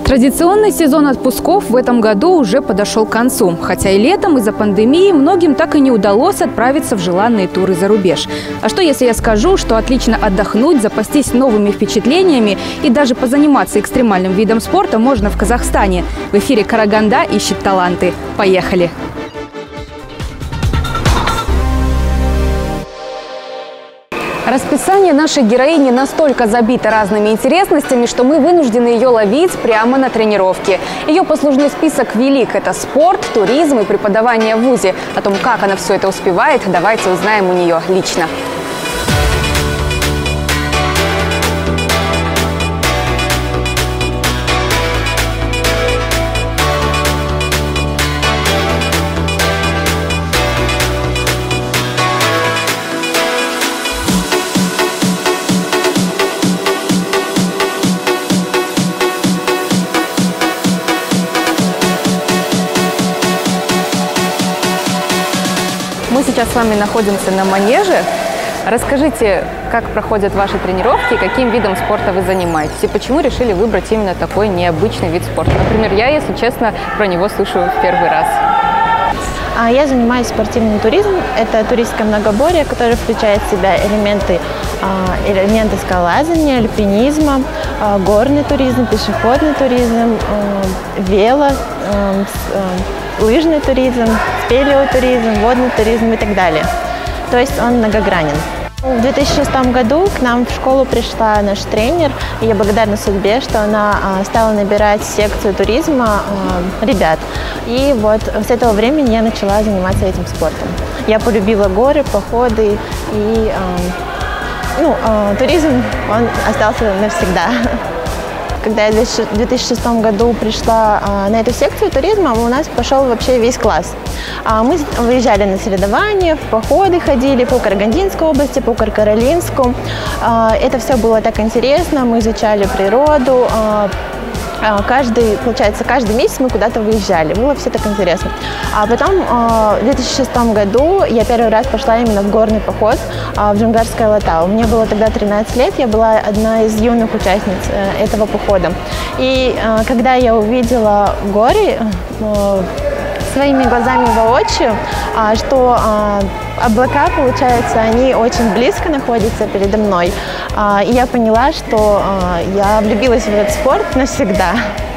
Традиционный сезон отпусков в этом году уже подошел к концу. Хотя и летом из-за пандемии многим так и не удалось отправиться в желанные туры за рубеж. А что если я скажу, что отлично отдохнуть, запастись новыми впечатлениями и даже позаниматься экстремальным видом спорта можно в Казахстане? В эфире «Караганда ищет таланты». Поехали! Расписание нашей героини настолько забито разными интересностями, что мы вынуждены ее ловить прямо на тренировке. Ее послужной список велик. Это спорт, туризм и преподавание в вузе. О том, как она все это успевает, давайте узнаем у нее лично. Мы сейчас с вами находимся на манеже. Расскажите, как проходят ваши тренировки, каким видом спорта вы занимаетесь и почему решили выбрать именно такой необычный вид спорта? Например, я, если честно, про него слышу в первый раз. Я занимаюсь спортивным туризмом. Это туристское многоборье, которое включает в себя элементы скалолазания, альпинизма, горный туризм, пешеходный туризм, лыжный туризм, спелеотуризм, водный туризм и так далее. То есть он многогранен. В 2006 году к нам в школу пришла наш тренер, и я благодарна судьбе, что она стала набирать секцию туризма ребят. И вот с этого времени я начала заниматься этим спортом. Я полюбила горы, походы, и туризм, он остался навсегда. Когда я в 2006 году пришла на эту секцию туризма, у нас пошел вообще весь класс. Мы выезжали на соревнования, в походы ходили по Карагандинской области, по Каркаралинску. Это все было так интересно, мы изучали природу. Каждый месяц мы куда-то выезжали. Было все так интересно. А потом в 2006 году я первый раз пошла именно в горный поход в Джунгарское Алатау. Мне было тогда 13 лет, я была одна из юных участниц этого похода. И когда я увидела горы своими глазами воочию, что облака, получается, они очень близко находятся передо мной. И я поняла, что я влюбилась в этот спорт навсегда.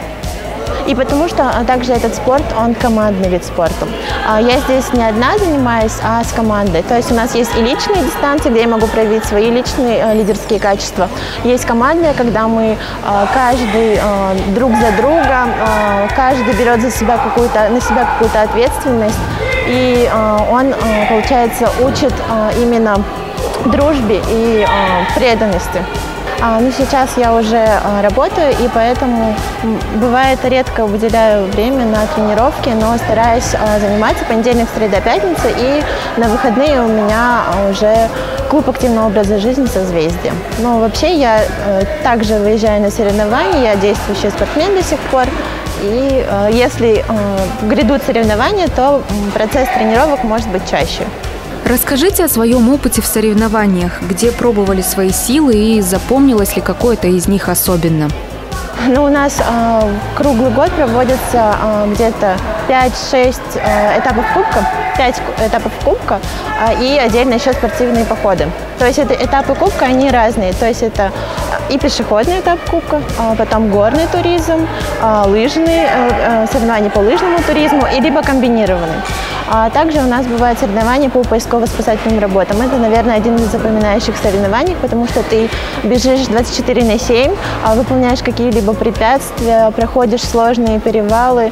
И потому что также этот спорт, он командный вид спорта. Я здесь не одна занимаюсь, а с командой. То есть у нас есть и личные дистанции, где я могу проявить свои личные лидерские качества. Есть командные, когда мы каждый друг за друга, каждый берет на себя какую-то ответственность. И он, получается, учит именно дружбе и преданности. Но сейчас я уже работаю, и поэтому бывает редко выделяю время на тренировки, но стараюсь заниматься понедельник, среда, пятница, и на выходные у меня уже клуб активного образа жизни «Созвездие». Но вообще я также выезжаю на соревнования, я действующий спортсмен до сих пор. И если грядут соревнования, то процесс тренировок может быть чаще. Расскажите о своем опыте в соревнованиях, где пробовали свои силы и запомнилось ли какое-то из них особенно? У нас круглый год проводится где-то 5-6 этапов кубка, 5 этапов кубка и отдельно еще спортивные походы. То есть это этапы кубка, они разные. То есть это и пешеходный этап кубка, потом горный туризм, лыжные соревнования по лыжному туризму, и либо комбинированный. Также у нас бывают соревнования по поисково-спасательным работам. Это, наверное, один из запоминающих соревнований, потому что ты бежишь 24/7, выполняешь какие-либо препятствия, проходишь сложные перевалы,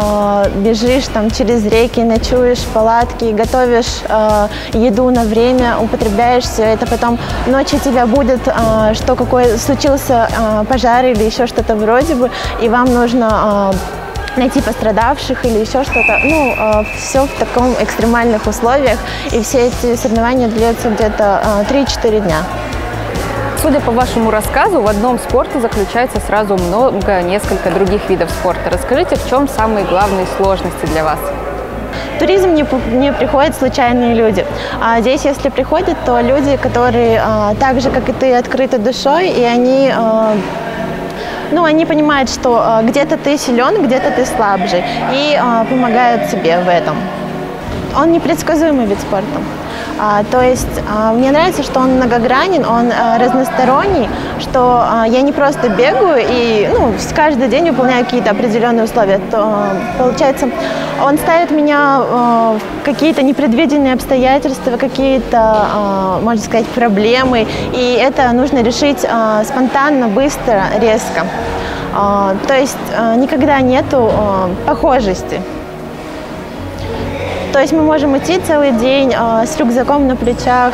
бежишь там через реки, ночуешь в палатке, готовишь еду на время, употребляешь все это. Потом ночью тебя будет, что случился пожар или еще что-то вроде бы, и вам нужно найти пострадавших или еще что-то. Все в таком экстремальных условиях. И все эти соревнования длятся где-то 3-4 дня. Судя по вашему рассказу, в одном спорте заключается сразу несколько других видов спорта. Расскажите, в чем самые главные сложности для вас? В туризм не приходят случайные люди. А здесь, если приходят, то люди, которые так же, как и ты, открыты душой, и они ну, они понимают, что где-то ты силен, где-то ты слабже, и помогают тебе в этом. Он непредсказуемый вид спорта. То есть мне нравится, что он многогранен, он разносторонний, что я не просто бегаю и каждый день выполняю какие-то определенные условия. Получается, он ставит меня в какие-то непредвиденные обстоятельства, какие-то, можно сказать, проблемы, и это нужно решить спонтанно, быстро, резко. То есть никогда нету похожести. То есть мы можем идти целый день с рюкзаком на плечах,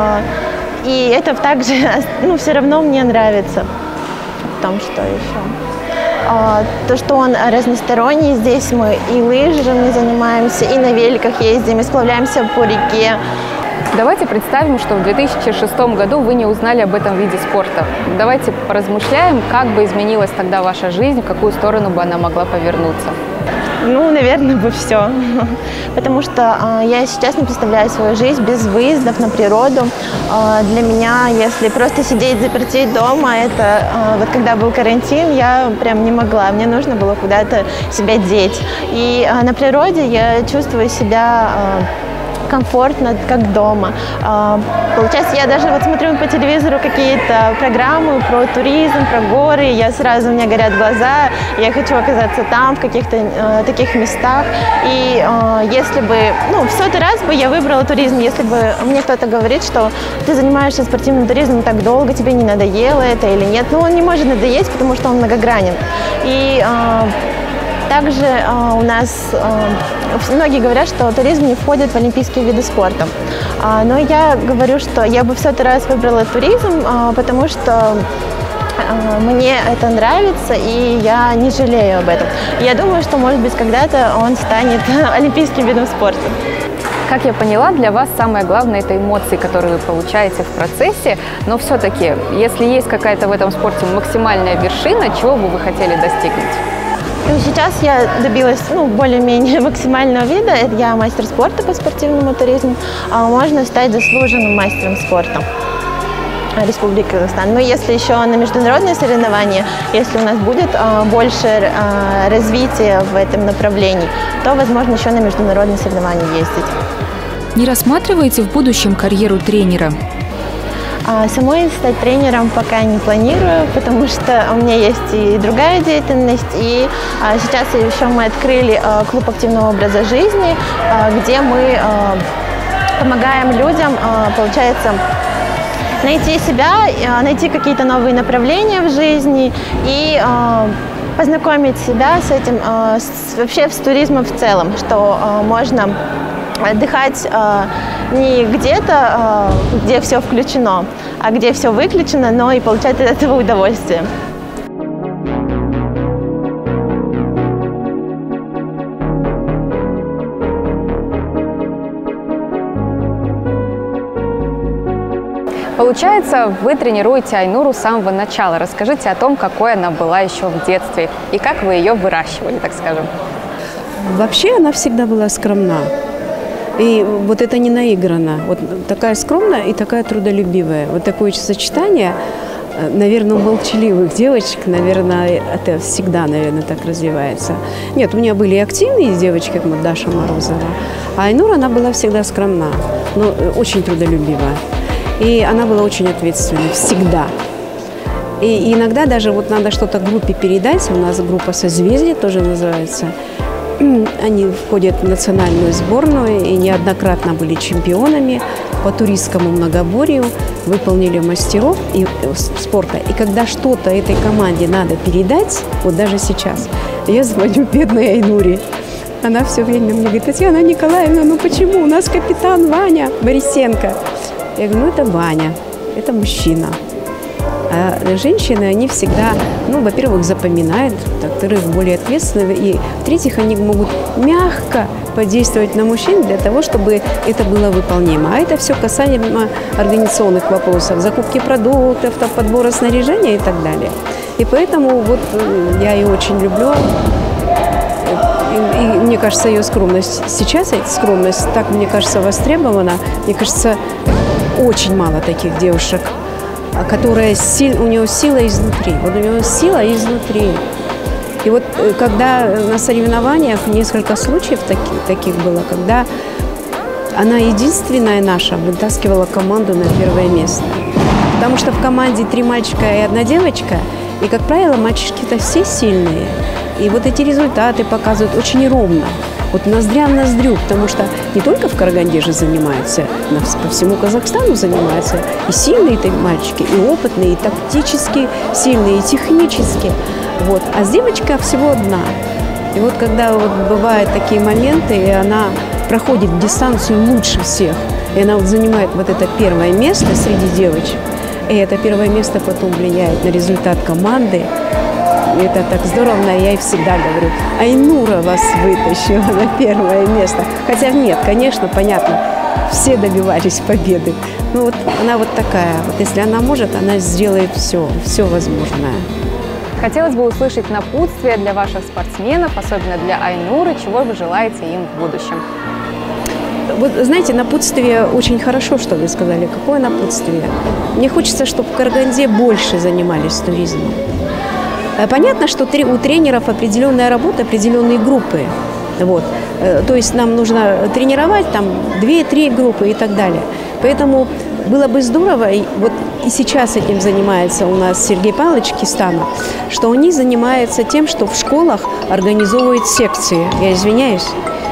и это также, все равно мне нравится. Потом что еще? То, что он разносторонний, здесь мы и лыжами занимаемся, и на великах ездим, и сплавляемся по реке. Давайте представим, что в 2006 году вы не узнали об этом виде спорта. Давайте поразмышляем, как бы изменилась тогда ваша жизнь, в какую сторону бы она могла повернуться. Наверное, бы все. Потому что я сейчас не представляю свою жизнь без выездов на природу. Для меня, если просто сидеть заперти дома, это вот когда был карантин, я прям не могла. Мне нужно было куда-то себя деть. И на природе я чувствую себя комфортно, как дома. Получается, я даже вот смотрю по телевизору какие-то программы про туризм, про горы, у меня горят глаза, я хочу оказаться там, в каких-то таких местах. И если бы, в сотый раз бы я выбрала туризм, если бы мне кто-то говорит, что ты занимаешься спортивным туризмом так долго, тебе не надоело это или нет, он не может надоесть, потому что он многогранен. И также у нас многие говорят, что туризм не входит в олимпийские виды спорта. Но я говорю, что я бы в сотый раз выбрала туризм, потому что мне это нравится, и я не жалею об этом. Я думаю, что, может быть, когда-то он станет олимпийским видом спорта. Как я поняла, для вас самое главное – это эмоции, которые вы получаете в процессе. Но все-таки, если есть какая-то в этом спорте максимальная вершина, чего бы вы хотели достигнуть? Сейчас я добилась более-менее максимального вида. Я мастер спорта по спортивному туризму. Можно стать заслуженным мастером спорта Республики Казахстан. Но если еще на международные соревнования, если у нас будет больше развития в этом направлении, то, возможно, еще на международные соревнования ездить. Не рассматриваете в будущем карьеру тренера? Самой стать тренером пока не планирую, потому что у меня есть и другая деятельность. И сейчас еще мы открыли клуб активного образа жизни, где мы помогаем людям, получается, найти себя, найти какие-то новые направления в жизни и познакомить себя с этим, вообще с туризмом в целом, что можно отдыхать не где-то, где все включено, а где все выключено, но и получать от этого удовольствие. Получается, вы тренируете Айнуру с самого начала. Расскажите о том, какой она была еще в детстве и как вы ее выращивали, так скажем. Вообще она всегда была скромна. И вот это не наиграно. Вот такая скромная и такая трудолюбивая. Вот такое сочетание, наверное, у молчаливых девочек, наверное, это всегда, наверное, так развивается. Нет, у меня были и активные девочки, как вот Даша Морозова. А Айнура, она была всегда скромна, но очень трудолюбивая. И она была очень ответственной, всегда. И иногда даже вот надо что-то группе передать. У нас группа «Созвездие» тоже называется. Они входят в национальную сборную и неоднократно были чемпионами по туристскому многоборью, выполнили мастеров и спорта. И когда что-то этой команде надо передать, вот даже сейчас, я звоню бедной Айнуре. Она все время мне говорит: Татьяна Николаевна, почему? У нас капитан Ваня Борисенко. Я говорю, это Ваня, это мужчина. А женщины, они всегда, во-первых, запоминают, во-вторых, более ответственны, и в-третьих, они могут мягко подействовать на мужчин для того, чтобы это было выполнимо. А это все касаемо организационных вопросов, закупки продуктов, подбора снаряжения и так далее. И поэтому вот я ее очень люблю. И мне кажется, ее скромность сейчас, эта скромность, так, мне кажется, востребована. Мне кажется, очень мало таких девушек которая у нее сила изнутри. Вот у нее сила изнутри. И вот когда на соревнованиях несколько случаев таких было, когда она единственная наша вытаскивала команду на первое место. Потому что в команде 3 мальчика и 1 девочка, и, как правило, мальчишки-то все сильные. И вот эти результаты показывают очень ровно. Вот ноздря в ноздрю, потому что не только в Караганде же занимаются, по всему Казахстану занимаются и сильные мальчики, и опытные, и тактически сильные, и технически. Вот. А с девочкой всего 1. И вот когда вот бывают такие моменты, и она проходит дистанцию лучше всех, и она вот занимает вот это первое место среди девочек, и это первое место потом влияет на результат команды. Это так здорово, я ей всегда говорю: Айнура вас вытащила на первое место. Хотя нет, конечно, понятно, все добивались победы. Но вот она вот такая, вот если она может, она сделает все возможное. Хотелось бы услышать напутствие для ваших спортсменов, особенно для Айнуры, чего вы желаете им в будущем. Вот, знаете, напутствие очень хорошо, что вы сказали. Какое напутствие? Мне хочется, чтобы в Караганде больше занимались туризмом. Понятно, что у тренеров определенная работа, определенные группы. Вот. То есть нам нужно тренировать там 2-3 группы и так далее. Поэтому было бы здорово, вот и сейчас этим занимается у нас Сергей Павлович Кистанов, что они занимаются тем, что в школах организовывают секции. Я извиняюсь.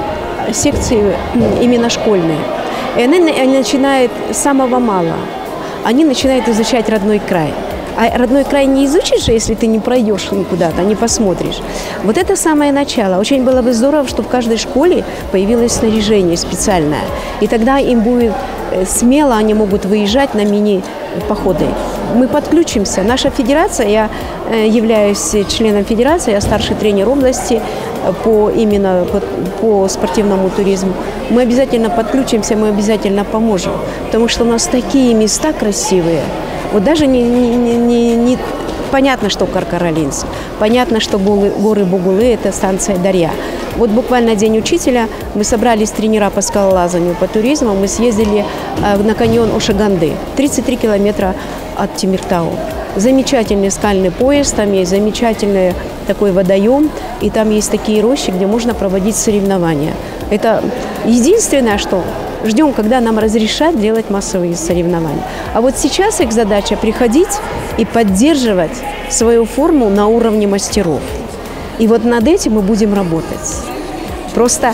Секции именно школьные. И они начинают с самого малого. Они начинают изучать родной край. А родной край не изучишь же, если ты не пройдешь никуда-то, не посмотришь. Вот это самое начало. Очень было бы здорово, чтобы в каждой школе появилось снаряжение специальное. И тогда им будет смело, они могут выезжать на мини-походы. Мы подключимся. Наша федерация, я являюсь членом федерации, я старший тренер области именно по спортивному туризму. Мы обязательно подключимся, мы обязательно поможем. Потому что у нас такие места красивые. Вот даже не понятно, что Каркаралинск, понятно, что горы Бугулы – это станция Дарья. Вот буквально День учителя, мы собрались тренера по скалолазанию, по туризму, мы съездили на каньон Ошаганды, 33 километра от Темиртау. Замечательный скальный пояс, там есть замечательный такой водоем, и там есть такие рощи, где можно проводить соревнования. Это единственное, что ждем, когда нам разрешат делать массовые соревнования. А вот сейчас их задача приходить и поддерживать свою форму на уровне мастеров. И вот над этим мы будем работать. Просто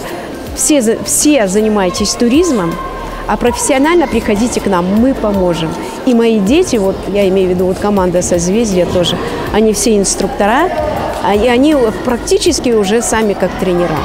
все занимайтесь туризмом, а профессионально приходите к нам, мы поможем. И мои дети, вот я имею в виду вот команда «Созвездие» тоже, они все инструктора, и они практически уже сами как тренера.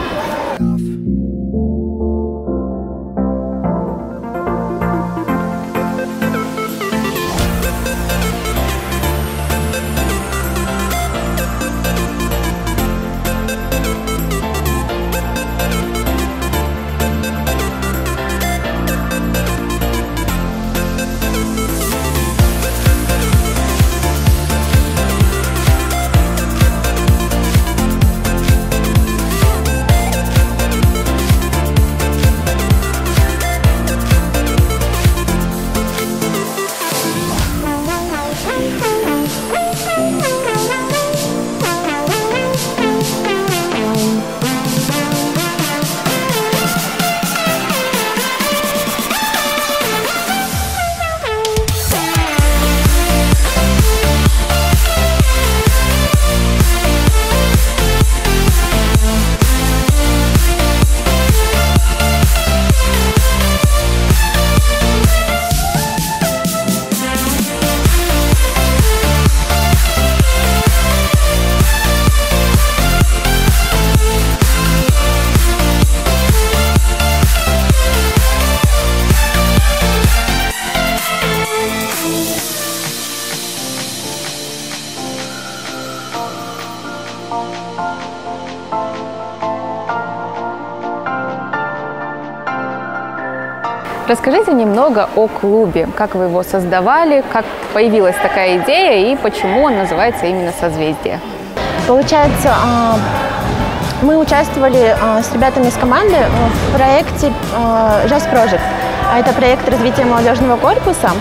Расскажите немного о клубе, как вы его создавали, как появилась такая идея и почему он называется именно «Созвездие». Получается, мы участвовали с ребятами из команды в проекте Just Project. Это проект развития молодежного корпуса.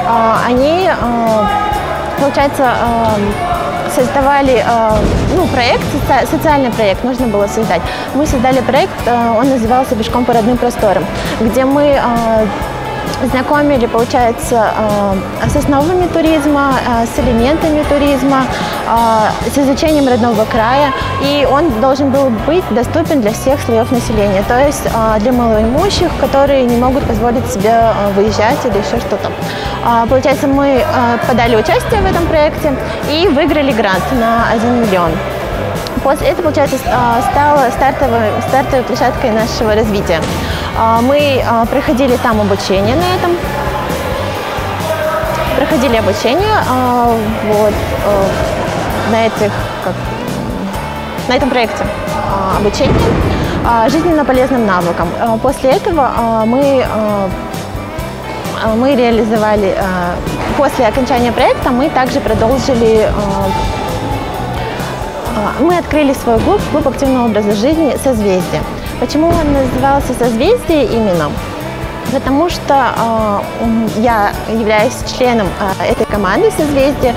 они, получается, создавали проект, социальный проект нужно было создать. Мы создали проект, он назывался «Пешком по родным просторам», где мы знакомили, получается, с основами туризма, с элементами туризма, с изучением родного края. И он должен был быть доступен для всех слоев населения, то есть для малоимущих, которые не могут позволить себе выезжать или еще что-то. Получается, мы подали участие в этом проекте и выиграли грант на 1 миллион. После этого, получается, стала стартовой площадкой нашего развития. Мы проходили там обучение на этом. Проходили обучение на этом проекте обучения жизненно полезным навыкам. После этого мы реализовали, после окончания проекта мы также продолжили. Мы открыли свой клуб активного образа жизни «Созвездие». Почему он назывался «Созвездие» именно? Потому что я являюсь членом этой команды «Созвездие»,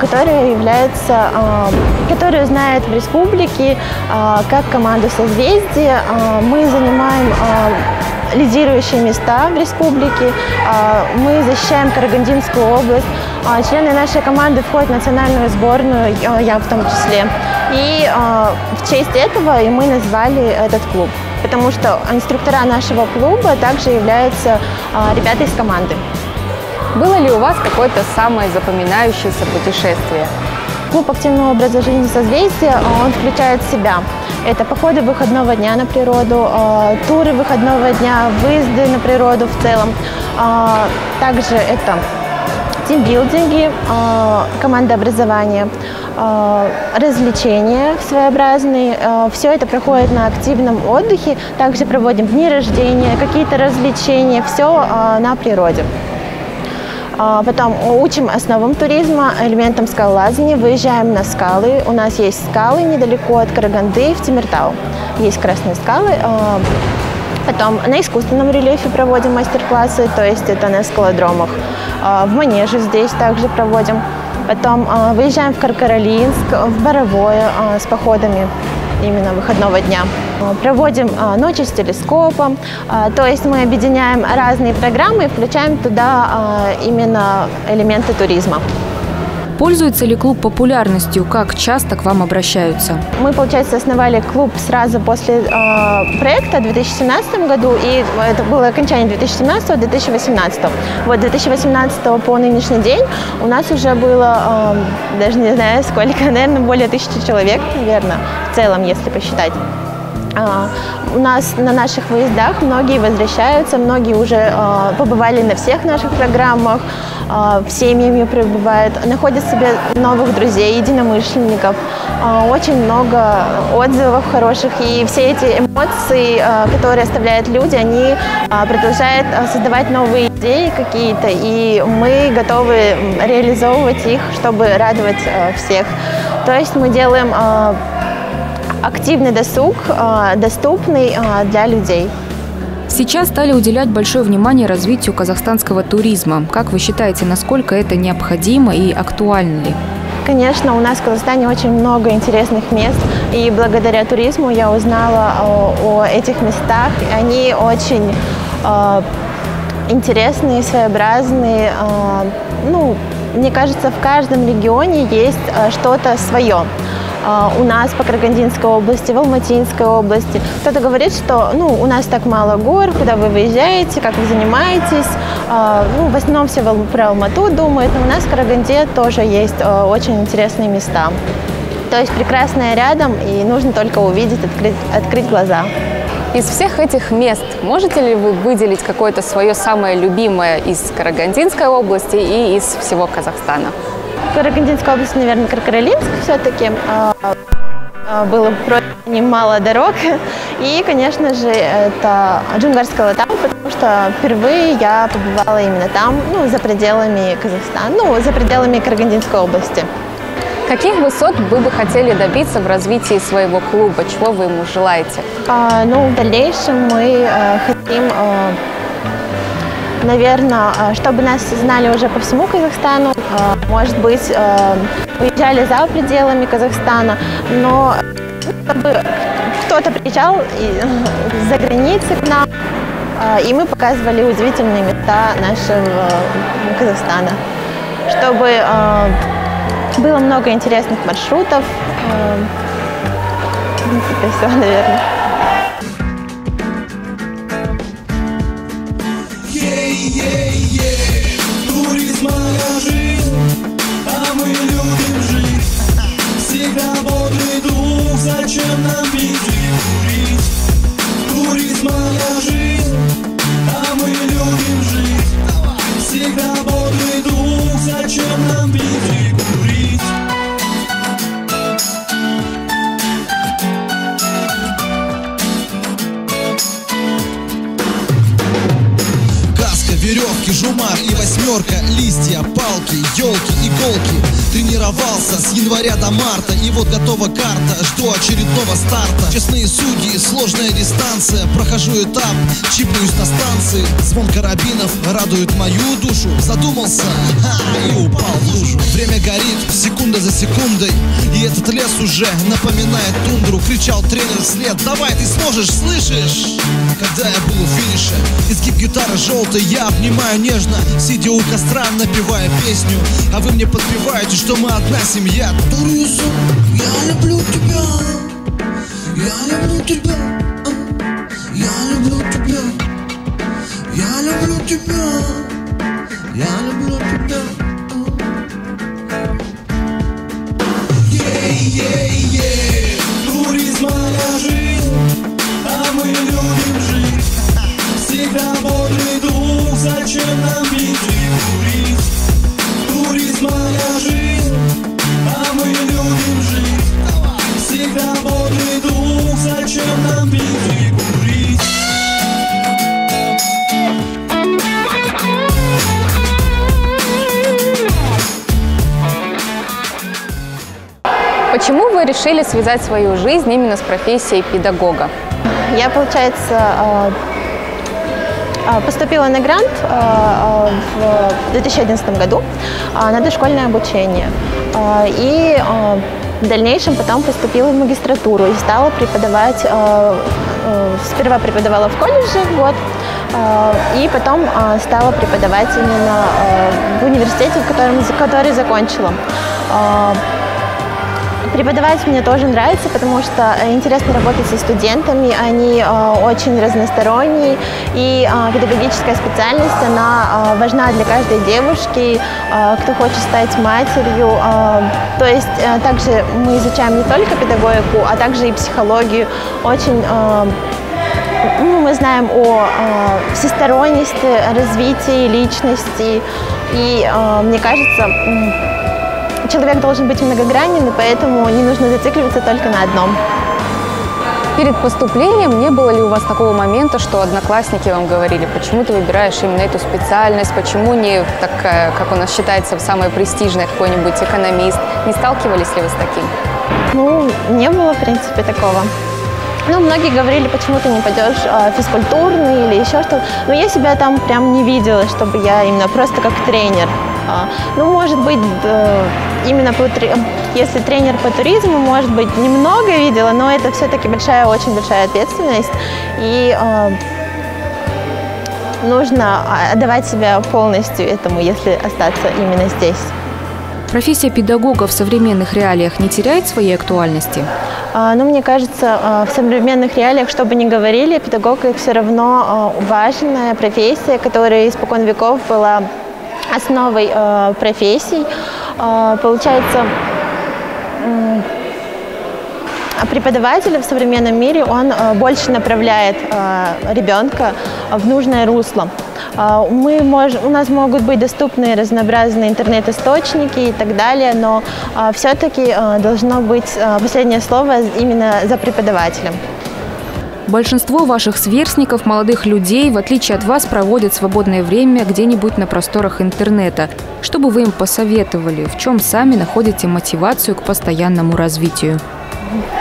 которую знают в республике как команду «Созвездие». Мы занимаем лидирующие места в республике. Мы защищаем Карагандинскую область. Члены нашей команды входят в национальную сборную, я в том числе. И в честь этого и мы назвали этот клуб, потому что инструктора нашего клуба также являются ребята из команды. Было ли у вас какое-то самое запоминающееся путешествие? Клуб активного образа жизни «Созвездие», он включает в себя. Это походы выходного дня на природу, туры выходного дня, выезды на природу в целом. Также это тимбилдинги, командообразование, развлечения своеобразные. Все это проходит на активном отдыхе. Также проводим дни рождения, какие-то развлечения, все на природе. Потом учим основам туризма, элементам скалолазания, выезжаем на скалы. У нас есть скалы недалеко от Караганды, в Тимиртау. Есть красные скалы. Потом на искусственном рельефе проводим мастер-классы, то есть это на скалодромах. В Манеже здесь также проводим. Потом выезжаем в Каркаролинск, в Боровое с походами именно выходного дня. Проводим ночи с телескопом, то есть мы объединяем разные программы и включаем туда именно элементы туризма. Пользуется ли клуб популярностью? Как часто к вам обращаются? Мы, получается, основали клуб сразу после проекта в 2017 году, и это было окончание 2017-2018. Вот 2018 по нынешний день у нас уже было, даже не знаю сколько, наверное, более 1000 человек, наверное, в целом, если посчитать. У нас на наших выездах многие возвращаются, многие уже побывали на всех наших программах, в семьями пребывают, находят себе новых друзей, единомышленников. Очень много отзывов хороших, и все эти эмоции, которые оставляют люди, они продолжают создавать новые идеи какие-то, и мы готовы реализовывать их, чтобы радовать всех. То есть мы делаем активный досуг, доступный для людей. Сейчас стали уделять большое внимание развитию казахстанского туризма. Как вы считаете, насколько это необходимо и актуально ли? Конечно, у нас в Казахстане очень много интересных мест, и благодаря туризму я узнала о этих местах. Они очень интересные, своеобразные. Мне кажется, в каждом регионе есть что-то свое. У нас по Карагандинской области, в Алматинской области. Кто-то говорит, что у нас так мало гор, куда вы выезжаете, как вы занимаетесь. В основном все про Алмату думают, но у нас в Караганде тоже есть очень интересные места. То есть прекрасное рядом, и нужно только увидеть, открыть глаза. Из всех этих мест можете ли вы выделить какое-то свое самое любимое из Карагандинской области и из всего Казахстана? В Карагандинской области, наверное, Каркаролинск все-таки. Было немало дорог. И, конечно же, это Джунгарская Латау, потому что впервые я побывала именно там, за пределами Казахстана, за пределами Карагандинской области. Каких высот вы бы хотели добиться в развитии своего клуба? Чего вы ему желаете? В дальнейшем мы хотим наверное, чтобы нас знали уже по всему Казахстану, может быть, уезжали за пределами Казахстана, но чтобы кто-то приезжал из-за границы к нам, и мы показывали удивительные места нашего Казахстана, чтобы было много интересных маршрутов. Это все, наверное. Туризм моя жизнь, а мы любим жить. Всегда бодрый дух, зачем нам пить и курить? Туризм моя жизнь, а мы любим жить. Всегда бодрый дух, зачем нам пить и курить? Веревки, жумар и восьмерка, листья, палки, елки, иголки. Тренировался с января до марта, и вот готова карта, жду очередного старта. Честные судьи, сложная дистанция, прохожу этап, чипаюсь на станции. Звон карабинов радует мою душу. Задумался, и упал в лужу. Время горит, секунда за секундой, и этот лес уже напоминает тундру. Кричал тренер вслед: давай, ты сможешь, слышишь? Когда я был у финиша, изгиб гитары желтой я обнимаю нежно, сидя у костра, напевая песню. А вы мне подпеваете, что мы одна семья. Туризм, я люблю тебя, я люблю тебя, я люблю тебя, я люблю тебя, я люблю тебя. Туризм моя жизнь, а мы любим жить. Всегда бодрый дух, зачем нам пить и курить? Туризм моя жизнь, а мы любим жить. Всегда бодрый дух, зачем нам пить и курить? Почему вы решили связать свою жизнь именно с профессией педагога? Я, получается, поступила на грант в 2011 году на дошкольное обучение. И в дальнейшем потом поступила в магистратуру и стала преподавать. Сперва преподавала в колледже год, и потом стала преподавать именно в университете, который закончила. Преподавать мне тоже нравится, потому что интересно работать со студентами, они очень разносторонние, и педагогическая специальность, она важна для каждой девушки, кто хочет стать матерью. То есть также мы изучаем не только педагогику, а также и психологию. Очень мы знаем о всесторонности, развитии личности, и мне кажется, человек должен быть многогранен, и поэтому не нужно зацикливаться только на одном. Перед поступлением не было ли у вас такого момента, что одноклассники вам говорили, почему ты выбираешь именно эту специальность, почему не такая, как у нас считается, самая престижная, какой-нибудь экономист? Не сталкивались ли вы с таким? Ну, не было, в принципе, такого. Ну, многие говорили, почему ты не пойдешь физкультурный или еще что-то. Но я себя там прям не видела, чтобы я именно просто как тренер. Ну, может быть, именно если тренер по туризму, может быть, немного видела, но это все-таки очень большая ответственность. И нужно отдавать себя полностью этому, если остаться именно здесь. Профессия педагога в современных реалиях не теряет своей актуальности? Ну, мне кажется, в современных реалиях, что бы ни говорили, педагог все равно важная профессия, которая испокон веков была основой профессий. Получается, преподаватель в современном мире, он больше направляет ребенка в нужное русло. У нас могут быть доступны разнообразные интернет-источники и так далее, но все-таки должно быть последнее слово именно за преподавателем. Большинство ваших сверстников, молодых людей, в отличие от вас, проводят свободное время где-нибудь на просторах интернета. Что бы вы им посоветовали? В чем сами находите мотивацию к постоянному развитию?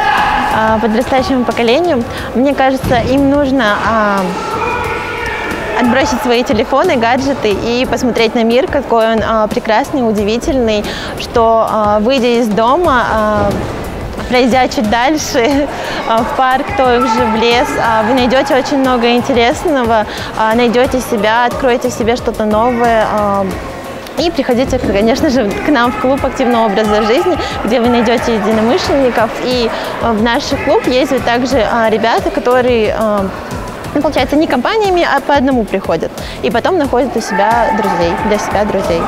Подрастающему поколению, мне кажется, им нужно отбросить свои телефоны, гаджеты и посмотреть на мир, какой он прекрасный, удивительный, что, выйдя из дома, пройдя чуть дальше в парк, то уже в лес, вы найдете очень много интересного, найдете себя, откроете в себе что-то новое. И приходите, конечно же, к нам в клуб активного образа жизни, где вы найдете единомышленников. И в наш клуб ездят также ребята, которые, получается, не компаниями, а по одному приходят. И потом находят у себя друзей, для себя друзей.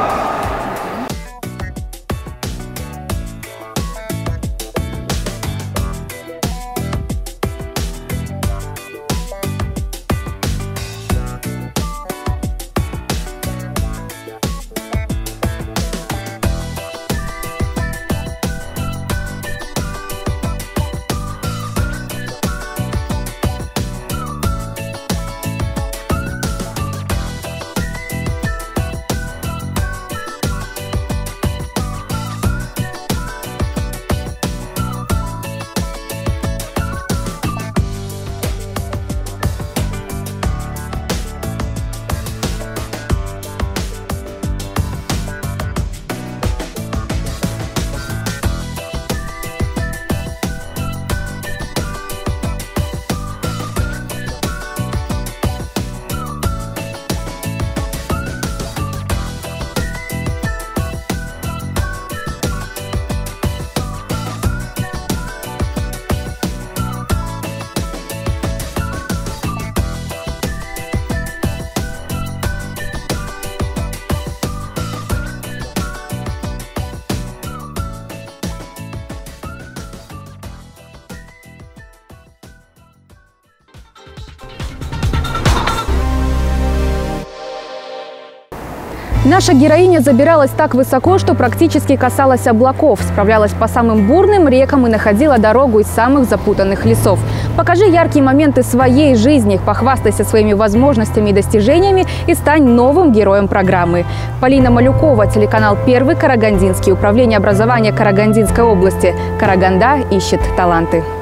Наша героиня забиралась так высоко, что практически касалась облаков, справлялась по самым бурным рекам и находила дорогу из самых запутанных лесов. Покажи яркие моменты своей жизни, похвастайся своими возможностями и достижениями и стань новым героем программы. Полина Малюкова, телеканал «Первый Карагандинский», Управление образования Карагандинской области. Караганда ищет таланты.